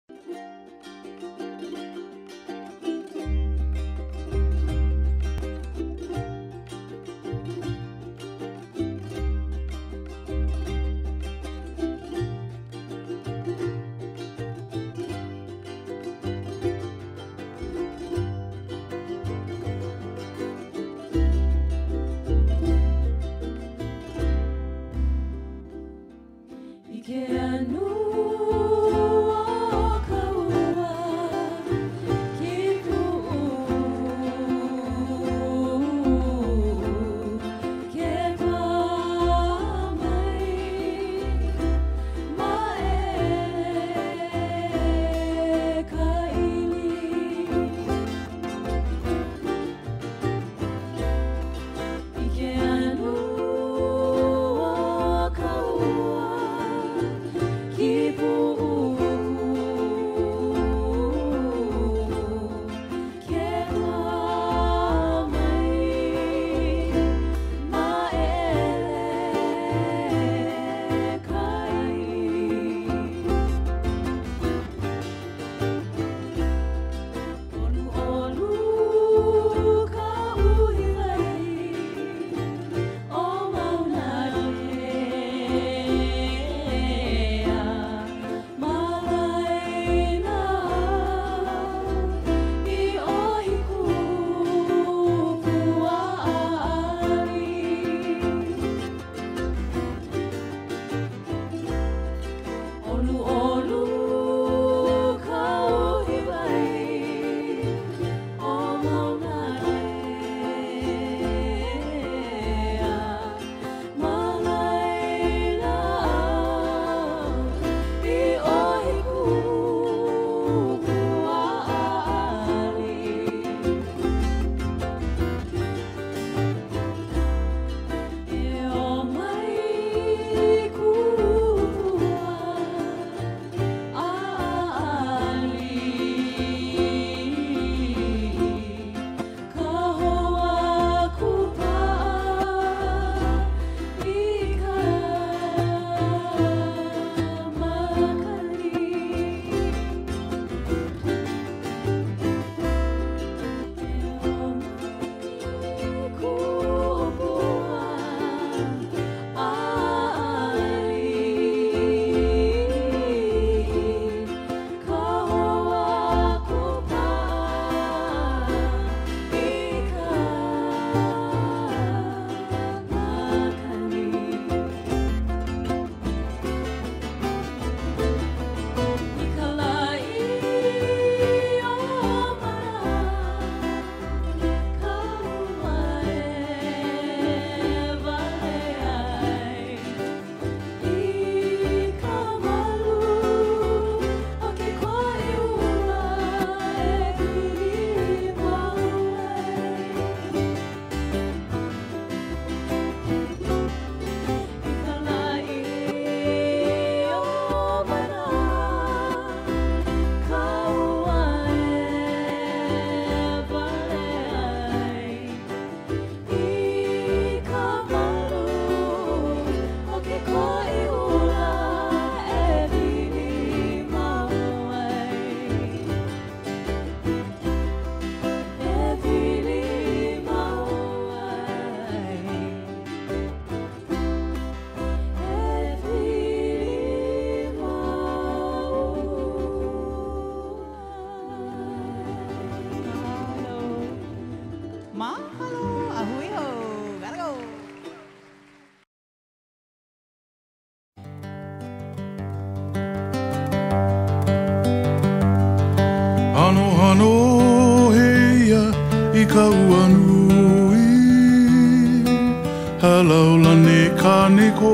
Halaulani kaniko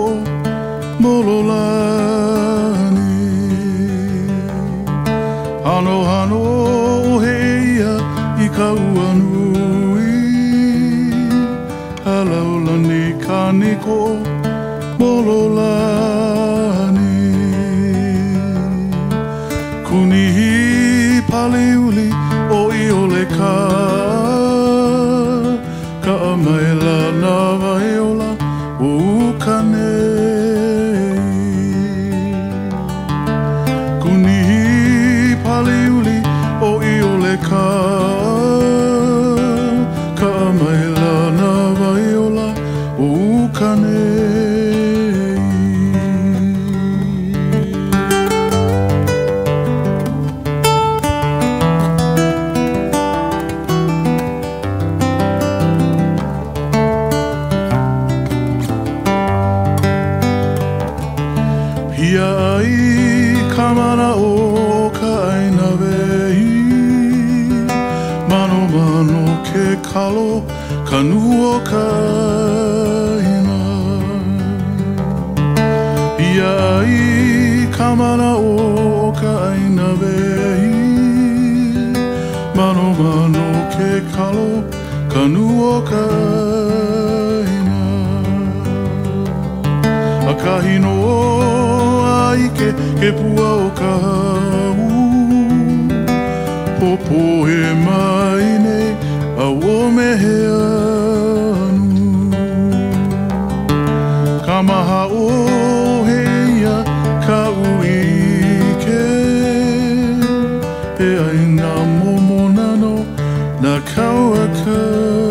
mololani Hano hano heia I kauanui Halaulani kaniko mololani Kunihi paliuli o iole ka Ka amaila na vaiola o ukanei Kunihi Kanuo ka ina Ia ai kamana o ka aina vehi Mano mano ke kalo Kanuo ka ina A kahino ai ke pua o ka hau Popo e mai nei a o mehea anu Kamaha o heia ka uike E aina momonano na kaua kau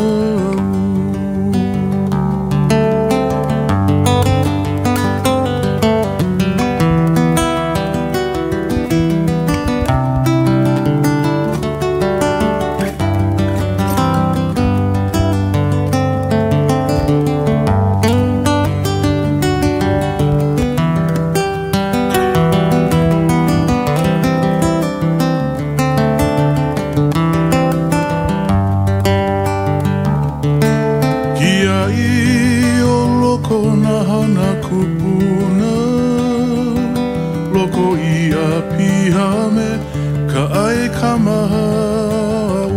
kupuna loko ia pihame ka ai kamahau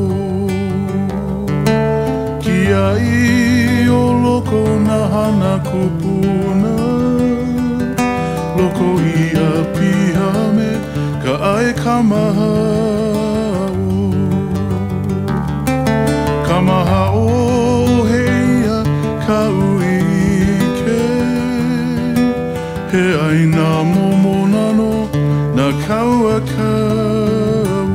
ki ai o loko na hana kupuna loko ia pihame ka ai kamahau kamahau heia ka He aina momonano na kaua kau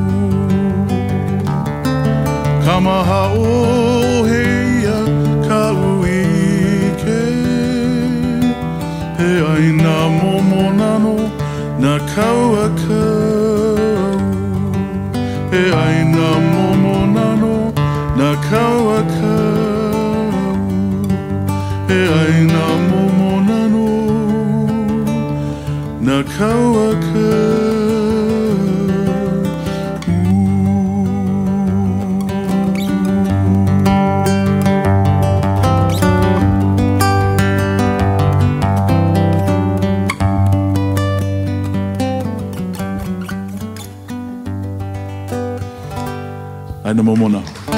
Kamaha o heia kau ike He aina momonano na kaua kau He aina momonano na kaua kau He aina momonano na kaua kau Aina momona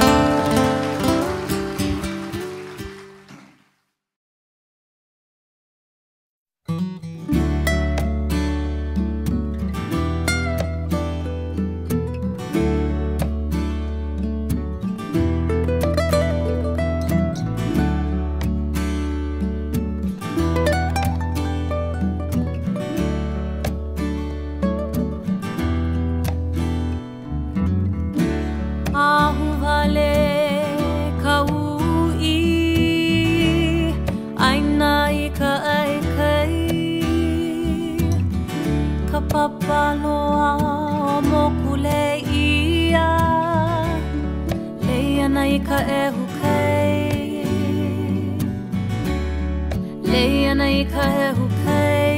Papaloa o mokule ia Leia nai ka ehu kei Leia nai ka ehu kei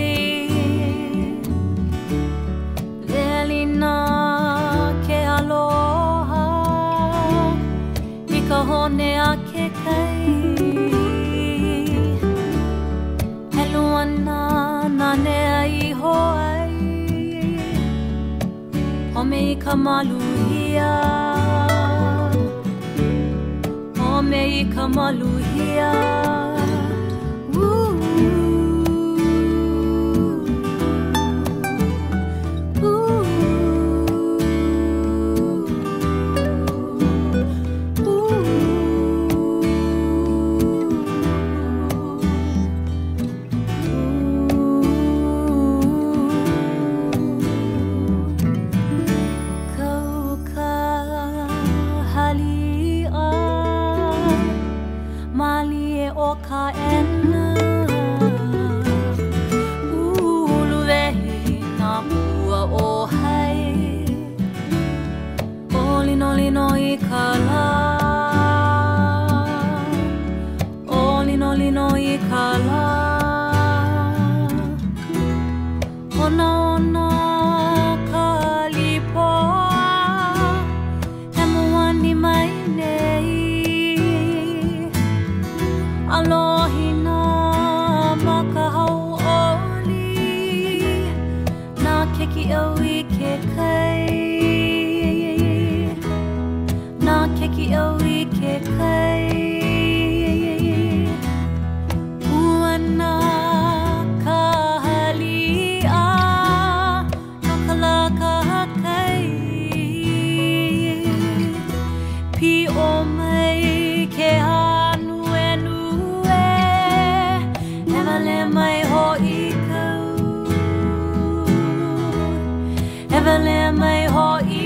Lealina ke aloha I ka hone a ke kei Helu ana na nea I hoa Home I ka maluhia Home I ka maluhia Never let me ho